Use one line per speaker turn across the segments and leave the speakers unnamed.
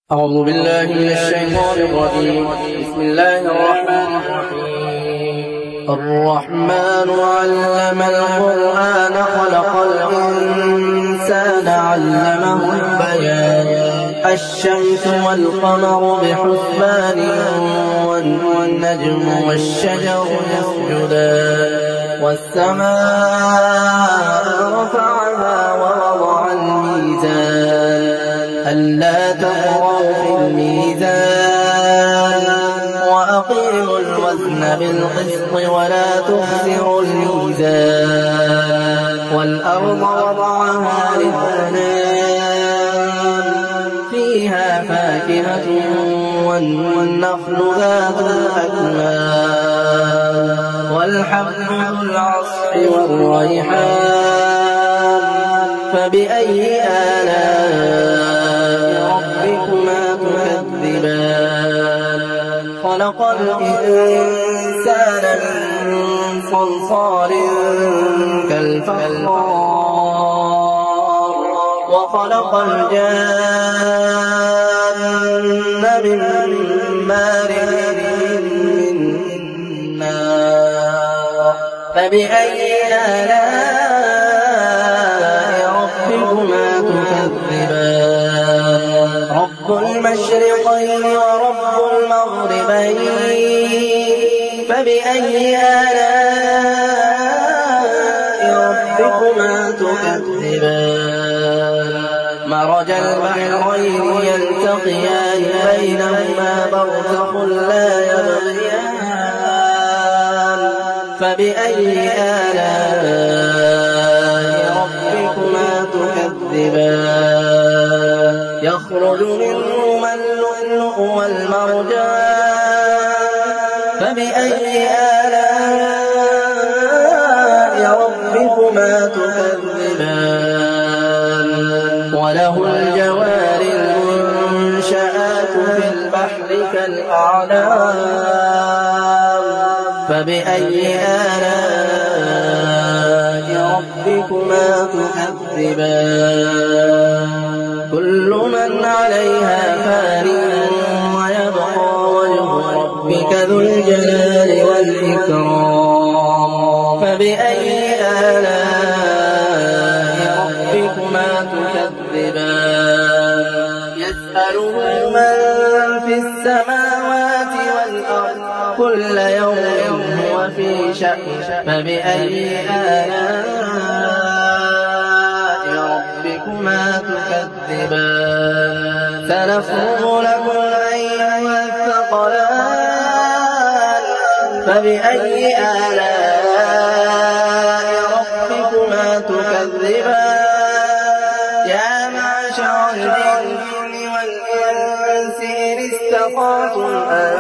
أعوذ بالله من الشيطان الرجيم. بسم الله الرحمن الرحيم. الرحمن علم القرآن خلق الإنسان علمه البيان. الشمس والقمر بحسبان والنجم والشجر يسجدان والسماء رفعها ووضع الميزان ألا تطغوا في الميزان وأقيموا الوزن بالقسط ولا تخسروا الميزان والأرض وضعها للأنام فيها فاكهة والنخل ذات الأكمام والحب ذو العصف والريحان فبأي آلاء ربكما تكذبان. خلق الإنسان من صلصال كالفخار وخلق الجان من مارج من نار فبأي آلاء ربكما تكذبان. رب المشرقين ورب المغربين فبأي آلاء ربكما تكذبان. مرج البحرين يلتقيان بينهما برزخ لا يبغيان فبأي آلاء ربكما تكذبان. يخرج منهما اللؤلؤ والمرجان فبأي آلاء ربكما تكذبان. وله الجوار المنشآت في البحر كالأعلام فبأي آلاء ربكما تكذبان. كل من عليها فان ويبقى وجه ربك ذو الجلال والإكرام فبأي آلاء ربكما تكذبان. يسأله من في السماوات والأرض كل يوم هو في شأن فبأي آلاء ربكما تكذبان. سنفرغ لكم أيها الثقلان فبأي آلاء ربكما تكذبان. يا معشر الجن والإنس إن استطعتم أن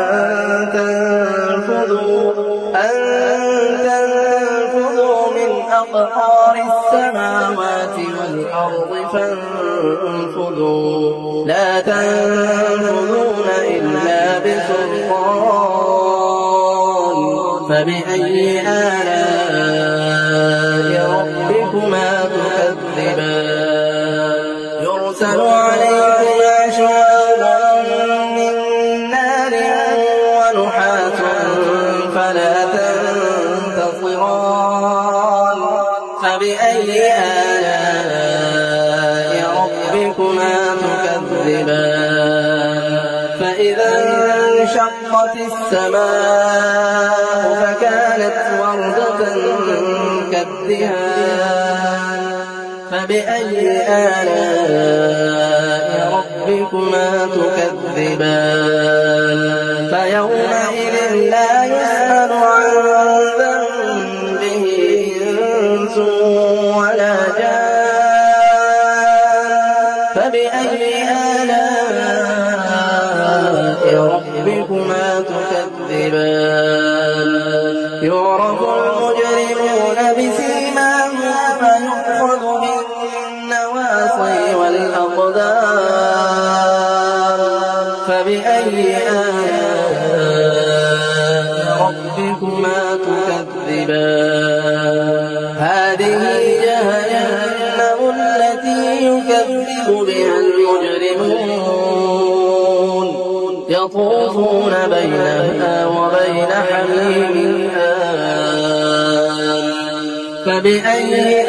تنفذوا من أقطار السماوات والأرض فانفذوا لا تنفذون إلا بسلطان فبأي آلاء ربكما تكذبان. يرسل عليكما شواظ من نار ونحاس فلا تنتصران فبأي آلاء ربكما تكذبان. فإذا انشقت السماء فكانت وردة كالدهان فبأي آلاء ربكما تكذبان. فيومئذ لا يسأل عن ذنبه إنس ولا جان فبأي آلاء ربكما تكذبان. يعرف المجرمون بسيماهم فيؤخذ بالنواصي والأقدام فبأي آلاء ربكما تكذبان. هذه جهنم التي يكذب بها المجرمون يطوفون بينها وبين حميم آن فبأي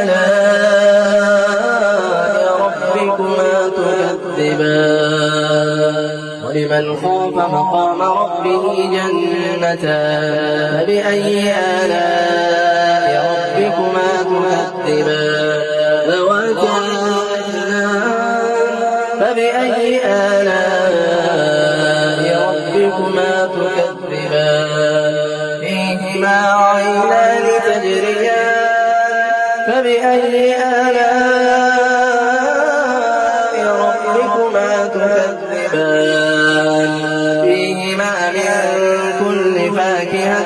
آلاء ربكما تكذبان ولمن خاف مقام ربه جنتان فبأي آلاء ربكما تكذبان ذواتا فبأي آلاء ربكما تكذبان فيهما عينان تجريان فبأي آلاء ربكما تكذبان فيهما من كل فاكهة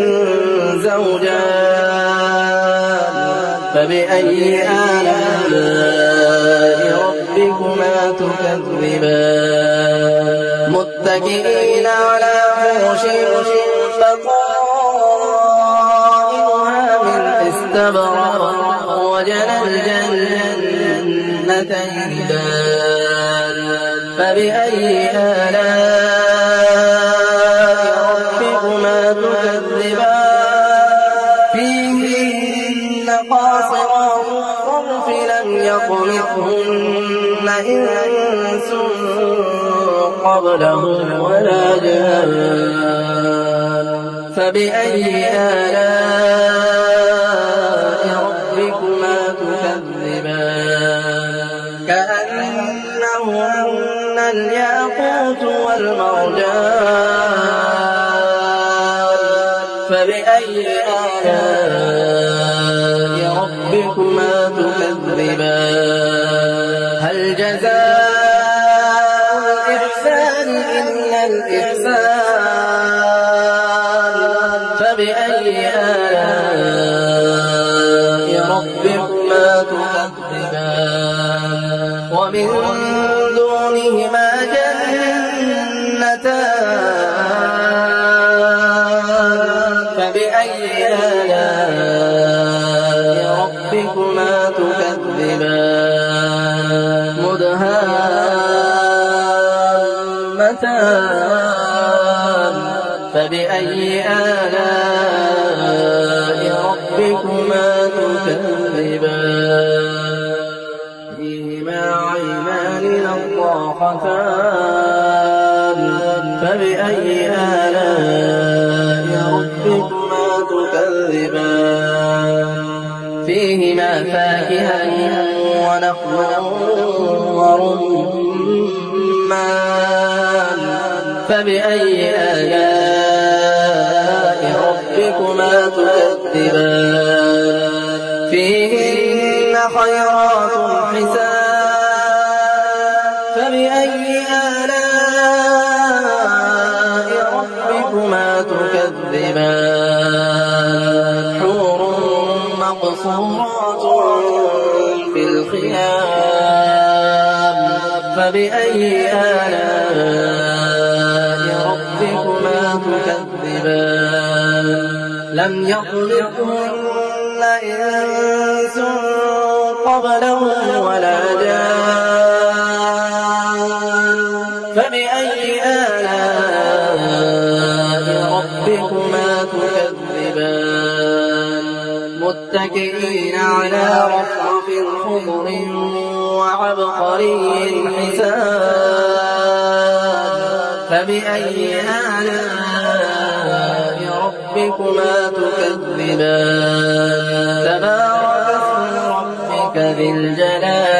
زوجان فبأي آلاء ربكما تكذبان متكئين على فرش بطائنها من استبرق وجنى الجنتين دان فبأي آلاء ربكما تكذبان فيهن قاصرات الطرف لم يطمثهن إنس قبلهم ولا جان فبأي آلاء ربكما تكذبان كأنهن الياقوت والمرجان فبأي آلاء ربكما تكذبان هل جزاء الإحسان إلا الإحسان فبأي آلاء ربكما تكذبان ومن دونهما جنتان فبأي آلاء ربكما تكذبان مدهامتان فبأي آلاء ربكما تكذبان فيهما عينان نضاختان فبأي آلاء ربكما تكذبان فيهما فاكهة ونخل ورمان فبأي آلاء ربكما تكذبان فيهن خيرات حسان فبأي آلاء ربكما تكذبان حور مقصورات في الخيام فبأي آلاء ربكما تكذبان لم يطلقهن إنس قبلهم ولا جان فبأي آلاء ربكما تكذبان متكئين على رفرف خضر وعبقري حسان فبأي آلاء ربكما تكذبان تبارك اسم ربك ذي الجلال